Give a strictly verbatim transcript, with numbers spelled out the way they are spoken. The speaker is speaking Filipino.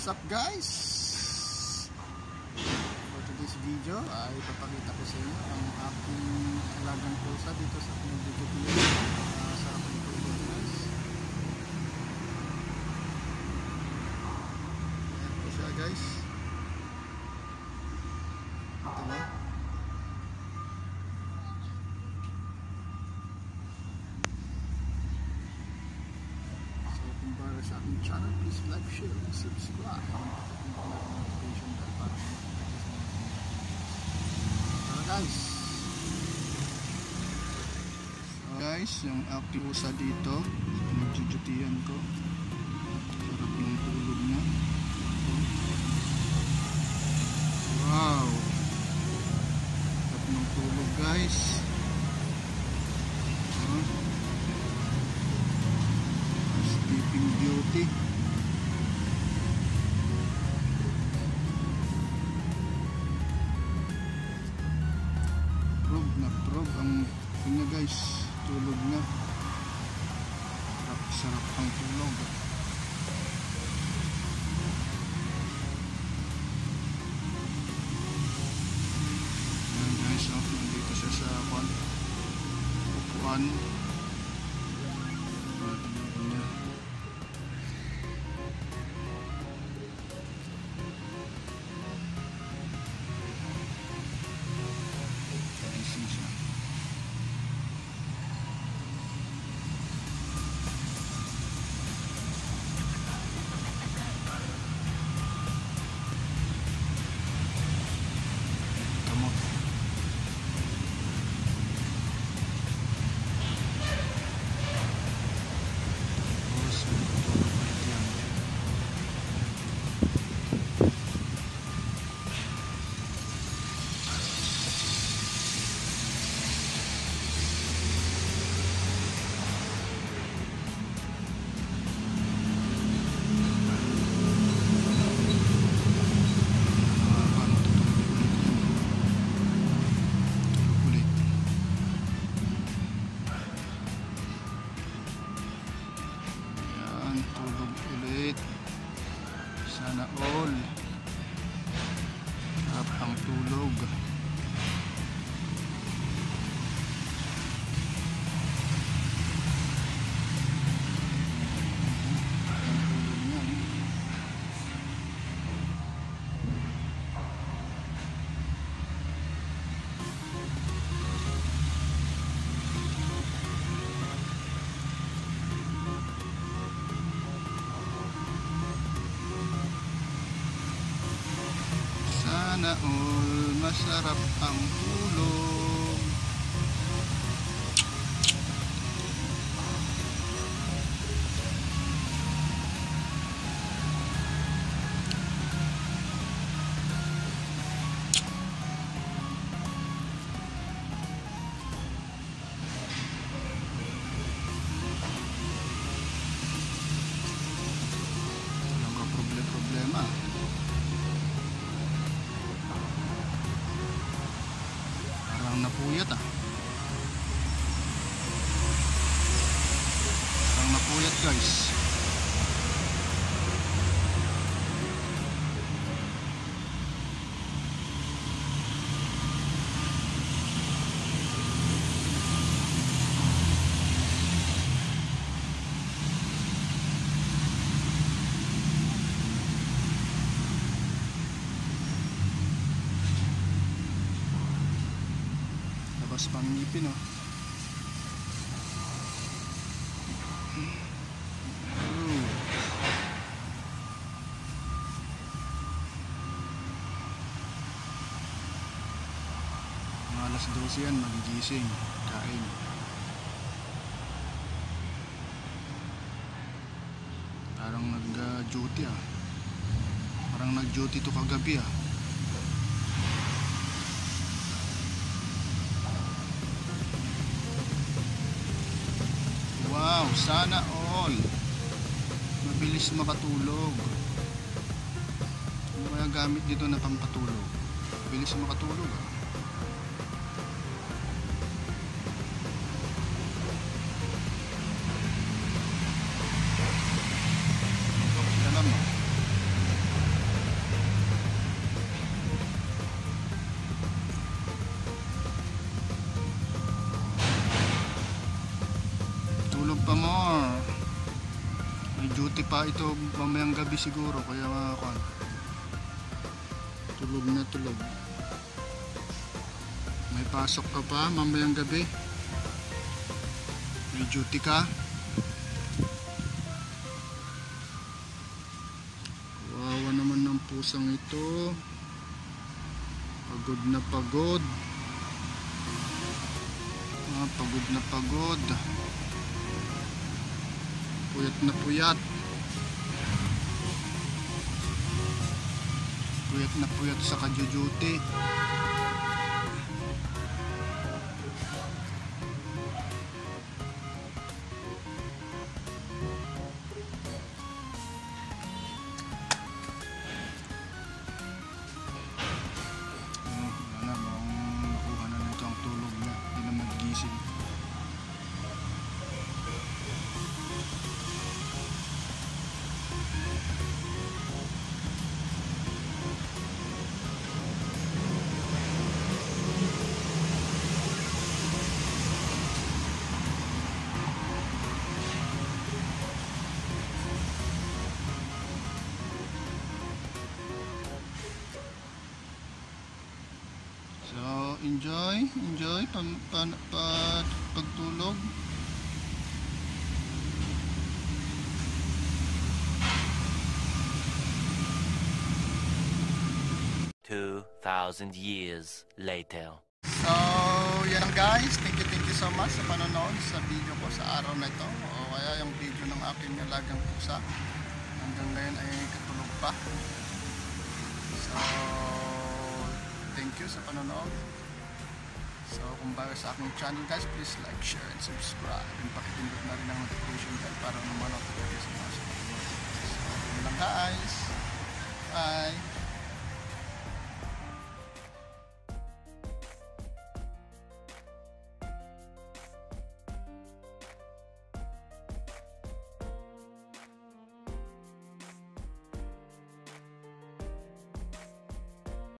What's up guys? For today's video ay papakita ko sa inyo ang aking alagang pusa dito sa pinagdudugtong. Uh, sarap ng tulog guys. Ayan po siya guys. Ito na. Para sa aking channel, please like, share, and subscribe. Notification bell para para guys. So guys, yung aking pusa dito, pinagdudutian ko. Sarap ng tulog niya. Wow! Sarap ng tulog guys. Sleeping Beauty. Prog na prog ang kanya guys, tulog na. Sarap, sarap ang tulog. Ayan guys, oh, nandito siya sa upuan. Upuan. Tulog ulit. Sana all. Sarap ang tulog. Sana all masarap ang tulog. Walang ka problema-problema. Napuyat ah. Parang napuyat guys. Labas pang ngipin oh. Oh. Mga alas dose yan, magigising, kain. Parang nag-duty ah. Parang nag-duty to kagabi ah. Wow, sana all mabilis makatulog. Ano kaya gamit dito na pampatulog? Mabilis makatulog ah. Alam mo. duty pa ito mamayang gabi siguro, kaya mga kon, tulog na tulog. May pasok ka pa mamayang gabi, may duty ka. Kawawa naman ng pusang ito, pagod na pagod. Ah, pagod na pagod, puyat na puyat, puyat na puyat sa kajujuti. So, enjoy, enjoy pa, pa, pa, pagtulog. Two thousand years later. So, yan lang guys. Thank you, thank you so much sa panonood sa video ko sa araw na ito. O kaya yung video ng aking alagang pusa. Hanggang ngayon ay katulog pa. So, thank you sa panonood. So, kung bago sa aking channel guys, please like, share, and subscribe. And pakipindot na rin ang notification bell para naman notification sa mga sa video. So, yun lang guys. Bye!